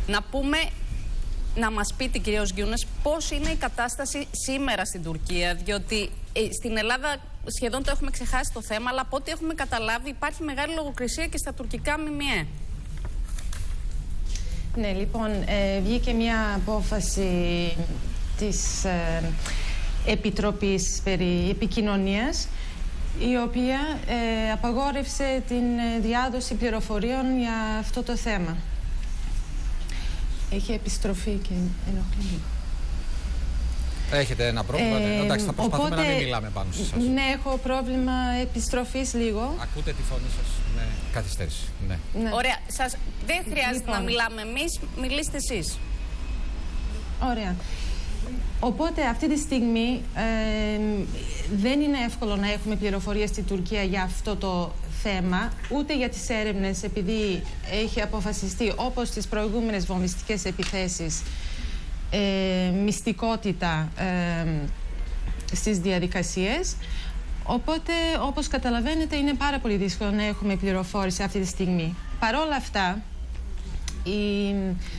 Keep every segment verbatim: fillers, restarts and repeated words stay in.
Να πούμε, να μας πείτε κυρίως Γιούνες, πώς είναι η κατάσταση σήμερα στην Τουρκία, διότι ε, στην Ελλάδα σχεδόν το έχουμε ξεχάσει το θέμα, αλλά από ό,τι έχουμε καταλάβει υπάρχει μεγάλη λογοκρισία και στα τουρκικά ΜΜΕ. Ναι, λοιπόν, ε, βγήκε μια απόφαση της ε, Επιτροπής περί επικοινωνίας, η οποία ε, απαγόρευσε την διάδοση πληροφοριών για αυτό το θέμα. Έχει επιστροφή και ενοχλεί λίγο. Έχετε ένα πρόβλημα, ε, εντάξει, θα προσπαθούμε οπότε, να μην μιλάμε πάνω σε εσάς. Ναι, έχω πρόβλημα επιστροφής λίγο. Ακούτε τη φωνή σας με καθυστέρηση. Ναι. Ναι. Ωραία, σας, δεν χρειάζεται λοιπόν. να μιλάμε εμείς, μιλήστε εσείς. Ωραία. Οπότε αυτή τη στιγμή ε, δεν είναι εύκολο να έχουμε πληροφορίες στην Τουρκία για αυτό το θέμα, ούτε για τις έρευνες, επειδή έχει αποφασιστεί, όπως τις προηγούμενες βομβιστικές επιθέσεις, ε, μυστικότητα ε, στις διαδικασίες. Οπότε, όπως καταλαβαίνετε, είναι πάρα πολύ δύσκολο να έχουμε πληροφόρηση αυτή τη στιγμή. Παρ' όλα αυτά, οι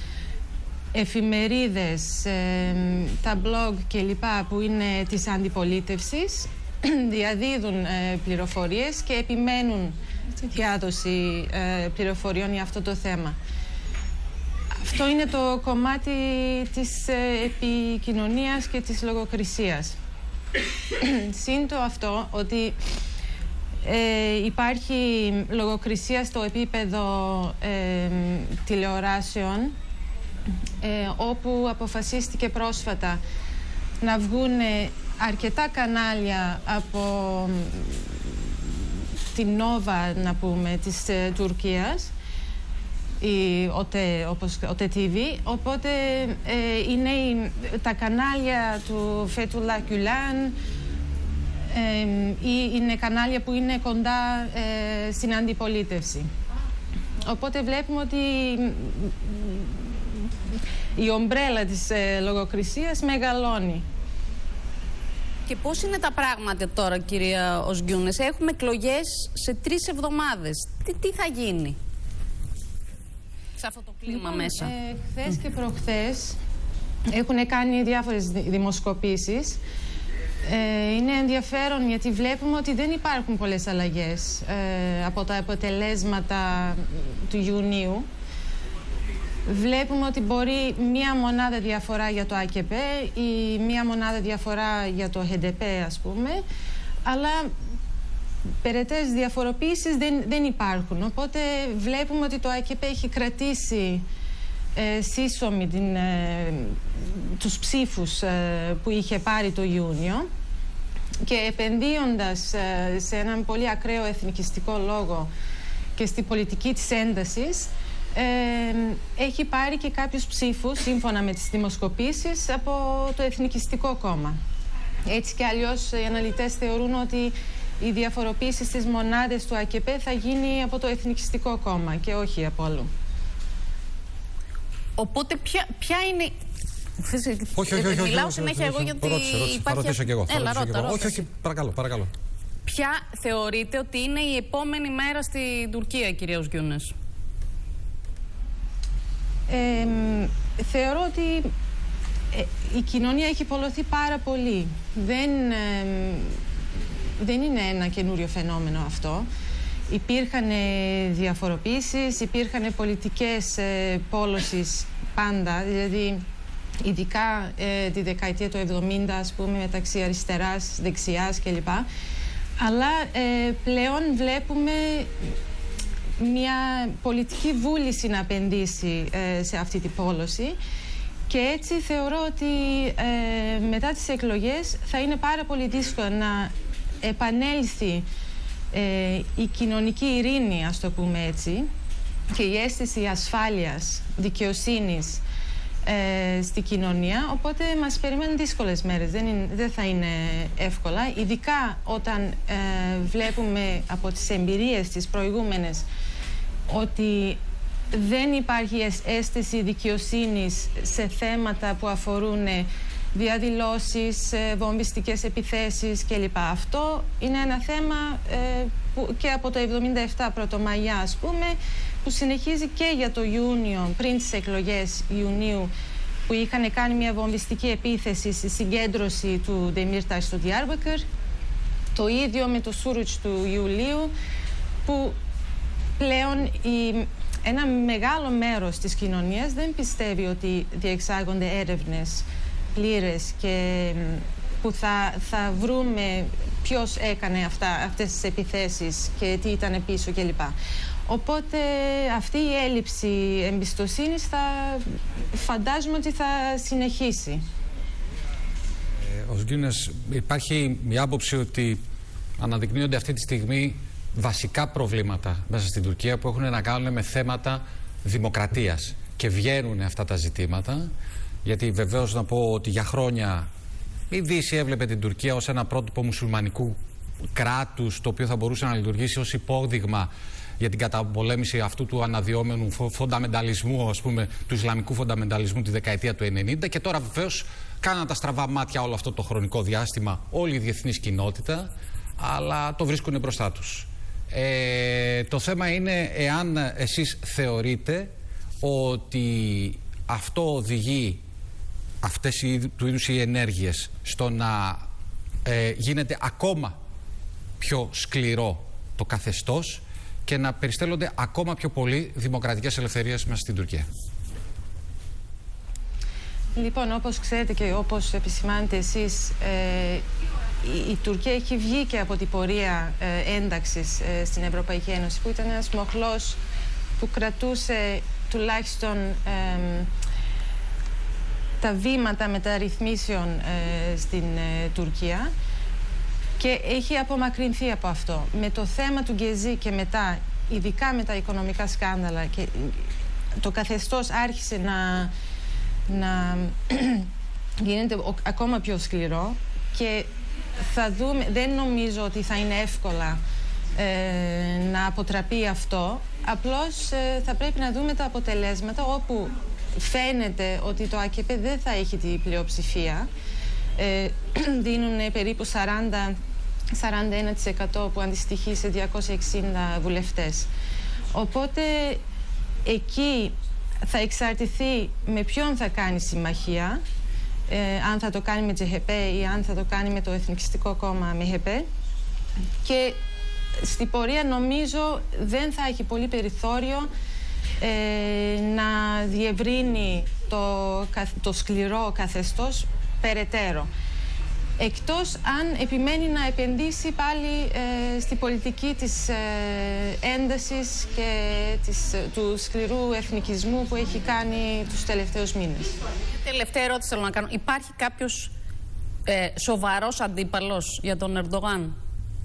εφημερίδες, ε, τα blog κλπ. Που είναι της αντιπολίτευσης διαδίδουν ε, πληροφορίες και επιμένουν στη διάδοση ε, πληροφοριών για αυτό το θέμα. Αυτό είναι το κομμάτι της ε, επικοινωνίας και της λογοκρισίας. Σύντο αυτό ότι ε, υπάρχει λογοκρισία στο επίπεδο ε, τηλεοράσεων, ε, όπου αποφασίστηκε πρόσφατα να βγουν αρκετά κανάλια από την Νόβα, να πούμε, της ε, Τουρκίας, η ΟΤΕ, όπως ΟΤΕ τι βι, οπότε ε, είναι η, τα κανάλια του Φέτουλα Γκουλάν, ε, ή είναι κανάλια που είναι κοντά ε, στην αντιπολίτευση. Οπότε βλέπουμε ότι η ομπρέλα της ε, λογοκρισίας μεγαλώνει. Και πώς είναι τα πράγματα τώρα, κυρία Οσγιούνες? Έχουμε εκλογές σε τρεις εβδομάδες. Τι, τι θα γίνει σε αυτό το κλίμα λοιπόν, μέσα? Ε, χθες και προχθές έχουν κάνει διάφορες δημοσκοπήσεις. Ε, είναι ενδιαφέρον γιατί βλέπουμε ότι δεν υπάρχουν πολλές αλλαγές ε, από τα αποτελέσματα του Ιουνίου. Βλέπουμε ότι μπορεί μία μονάδα διαφορά για το ΑΚΕΠ ή μία μονάδα διαφορά για το ΧΕΝΤΕΠ, ας πούμε, αλλά περαιτέρω διαφοροποίησεις δεν, δεν υπάρχουν. Οπότε βλέπουμε ότι το ΑΚΕΠ έχει κρατήσει ε, σύσσωμη την, ε, τους ψήφους ε, που είχε πάρει το Ιούνιο, και επενδύοντας ε, σε έναν πολύ ακραίο εθνικιστικό λόγο και στη πολιτική της έντασης, Ε, έχει πάρει και κάποιους ψήφους, σύμφωνα με τις δημοσκοπήσεις, από το Εθνικιστικό Κόμμα. Έτσι και αλλιώς οι αναλυτές θεωρούν ότι η διαφοροποίηση στις μονάδες του ΑΚΕΠ θα γίνει από το Εθνικιστικό Κόμμα και όχι από αλλού. Οπότε ποια, ποια είναι... Όχι, όχι, όχι. Μιλάω συνέχεια εγώ γιατί υπάρχει... Θα ρωτήσω κι εγώ. Έλα, ρώτα, ρώτα. Όχι, όχι, παρακαλώ, παρακαλώ. Ποια θεωρείτε ότι είναι η επόμενη μέρα στην Τουρκία, κυρία Οσγιούνες? Ε, θεωρώ ότι ε, η κοινωνία έχει πολλωθεί πάρα πολύ. Δεν, ε, δεν είναι ένα καινούριο φαινόμενο αυτό. Υπήρχαν ε, διαφοροποίησεις, υπήρχαν πολιτικές ε, πόλωσης πάντα, δηλαδή ειδικά ε, τη δεκαετία του εβδομήντα, ας πούμε, μεταξύ αριστεράς, δεξιάς κλπ. Αλλά ε, πλέον βλέπουμε μια πολιτική βούληση να επενδύσει ε, σε αυτή την πόλωση, και έτσι θεωρώ ότι ε, μετά τις εκλογές θα είναι πάρα πολύ δύσκολο να επανέλθει ε, η κοινωνική ειρήνη, ας το πούμε έτσι, και η αίσθηση ασφάλειας, δικαιοσύνης ε, στη κοινωνία. Οπότε μας περιμένουν δύσκολες μέρες, δεν, είναι, δεν θα είναι εύκολα, ειδικά όταν ε, βλέπουμε από τις εμπειρίες τις προηγούμενες ότι δεν υπάρχει αίσθηση δικαιοσύνης σε θέματα που αφορούν διαδηλώσεις, βομβιστικές επιθέσεις κλπ. Αυτό είναι ένα θέμα ε, που και από το εβδομήντα επτά Πρωτομαγιά, ας πούμε, που συνεχίζει και για το Ιούνιο, πριν τις εκλογές Ιουνίου, που είχαν κάνει μια βομβιστική επίθεση στη συγκέντρωση του Ντεμίρτας στο Διάρμπακερ. Το ίδιο με το Σούρουτς του Ιουλίου, που πλέον η, ένα μεγάλο μέρος της κοινωνίας δεν πιστεύει ότι διεξάγονται έρευνες πλήρες και που θα, θα βρούμε ποιος έκανε αυτά, αυτές τις επιθέσεις και τι ήταν πίσω κλπ. Οπότε αυτή η έλλειψη εμπιστοσύνης θα φαντάζομαι ότι θα συνεχίσει. Ε, ως Γκιούνες, υπάρχει μια άποψη ότι αναδεικνύονται αυτή τη στιγμή βασικά προβλήματα μέσα στην Τουρκία που έχουν να κάνουν με θέματα δημοκρατίας και βγαίνουν αυτά τα ζητήματα, γιατί βεβαίως να πω ότι για χρόνια η Δύση έβλεπε την Τουρκία ως ένα πρότυπο μουσουλμανικού κράτους το οποίο θα μπορούσε να λειτουργήσει ως υπόδειγμα για την καταπολέμηση αυτού του αναδυόμενου φονταμενταλισμού, ας πούμε, του Ισλαμικού φονταμενταλισμού τη δεκαετία του ενενήντα, και τώρα βεβαίως κάναν τα στραβά μάτια όλο αυτό το χρονικό διάστημα όλη η διεθνής κοινότητα, αλλά το βρίσκουν μπροστά τους. Ε, το θέμα είναι εάν εσείς θεωρείτε ότι αυτό οδηγεί αυτές οι, του είδους οι ενέργειες στο να ε, γίνεται ακόμα πιο σκληρό το καθεστώς και να περιστέλλονται ακόμα πιο πολύ δημοκρατικές ελευθερίες μέσα στην Τουρκία. Λοιπόν, όπως ξέρετε και όπως επισημάνετε εσείς, ε, η, η Τουρκία έχει βγει και από την πορεία ε, ένταξης ε, στην Ευρωπαϊκή Ένωση, που ήταν ένας μοχλός που κρατούσε τουλάχιστον ε, τα βήματα μεταρρυθμίσεων ε, στην ε, Τουρκία, και έχει απομακρυνθεί από αυτό. Με το θέμα του Γκεζί και μετά, ειδικά με τα οικονομικά σκάνδαλα, και το καθεστώς άρχισε να, να γίνεται ακόμα πιο σκληρό, και θα δούμε, δεν νομίζω ότι θα είναι εύκολα ε, να αποτραπεί αυτό. Απλώς ε, θα πρέπει να δούμε τα αποτελέσματα, όπου φαίνεται ότι το ΑΚΕΠ δεν θα έχει την πλειοψηφία. Ε, δίνουν περίπου σαράντα με σαράντα ένα τοις εκατό, που αντιστοιχεί σε διακόσιους εξήντα βουλευτές. Οπότε εκεί θα εξαρτηθεί με ποιον θα κάνει συμμαχία, ε, αν θα το κάνει με τζι έιτς πι ή αν θα το κάνει με το Εθνικιστικό Κόμμα εμ έιτς πι, και στην πορεία νομίζω δεν θα έχει πολύ περιθώριο ε, να διευρύνει το, το σκληρό καθεστώς περαιτέρω. Εκτός αν επιμένει να επενδύσει πάλι ε, στη πολιτική της ε, έντασης και της, του σκληρού εθνικισμού που έχει κάνει τους τελευταίους μήνες. Τελευταία ερώτηση θέλω να κάνω. Υπάρχει κάποιος ε, σοβαρός αντίπαλος για τον Ερντογάν?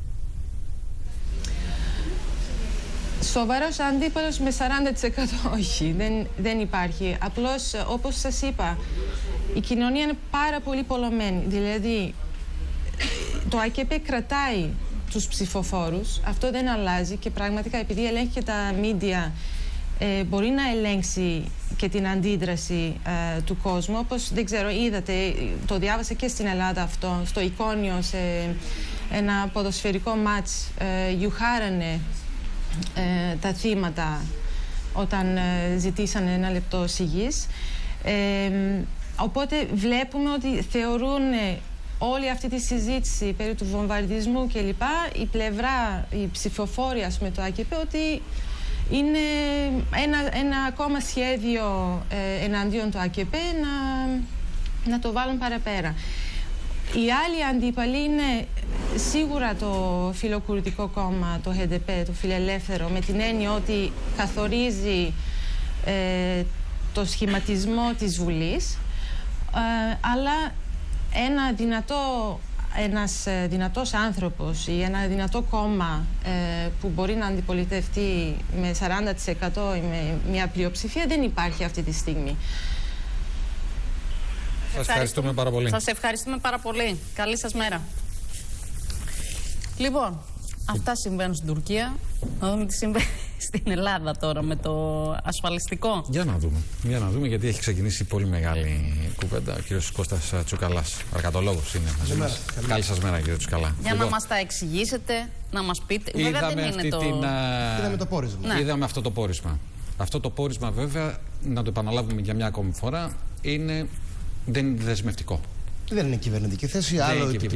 Σοβαρός αντίπαλος με σαράντα τοις εκατό όχι, δεν, δεν υπάρχει. Απλώς, όπως σας είπα, η κοινωνία είναι πάρα πολύ πολλωμένη. Δηλαδή, το ΑΚΕΠ κρατάει τους ψηφοφόρους, αυτό δεν αλλάζει, και πραγματικά επειδή ελέγχει και τα μίντια, ε, μπορεί να ελέγξει και την αντίδραση ε, του κόσμου. Όπως, δεν ξέρω, είδατε, το διάβασα και στην Ελλάδα αυτό, στο Εικόνιο, σε ένα ποδοσφαιρικό μάτς, ε, γιουχάρανε ε, τα θύματα όταν ε, ζητήσανε ένα λεπτό σιγής. Ε, οπότε βλέπουμε ότι θεωρούν όλη αυτή τη συζήτηση περί του βομβαρδισμού κλπ, η πλευρά, η ψηφοφόροι, ας πούμε, το ΑΚΕΠ, ότι είναι ένα, ένα ακόμα σχέδιο ε, εναντίον του ΑΚΕΠ να, να το βάλουν παραπέρα. Οι άλλοι αντίπαλοι είναι σίγουρα το φιλοκουρδικό κόμμα, το χέι ντι πι, το φιλελεύθερο, με την έννοια ότι καθορίζει ε, το σχηματισμό της Βουλής, ε, αλλά ένα δυνατό, ένας δυνατός άνθρωπος ή ένα δυνατό κόμμα ε, που μπορεί να αντιπολιτευτεί με σαράντα τοις εκατό ή με μια πλειοψηφία δεν υπάρχει αυτή τη στιγμή. Σας ευχαριστούμε πάρα πολύ. Σας ευχαριστούμε πάρα πολύ. Καλή σας μέρα. Λοιπόν, αυτά συμβαίνουν στην Τουρκία. Να δούμε τι συμβαίνει. στην Ελλάδα τώρα με το ασφαλιστικό? Για να δούμε. Για να δούμε, γιατί έχει ξεκινήσει πολύ μεγάλη κουβέντα. Ο κύριος Κώστας Τσουκαλάς, αρκατολόγος είναι μαζί μας. Καλή σας μέρα, κύριε Τσουκαλά. Για λοιπόν, να μας τα εξηγήσετε, να μας πείτε. Βέβαια δεν είναι το... Την, είδαμε το πόρισμα. Ναι. Είδαμε αυτό το πόρισμα. Αυτό το πόρισμα, βέβαια, να το επαναλάβουμε για μια ακόμη φορά, είναι... δεν είναι δεσμευτικό. Δεν είναι κυβερνητική θέση, άλλο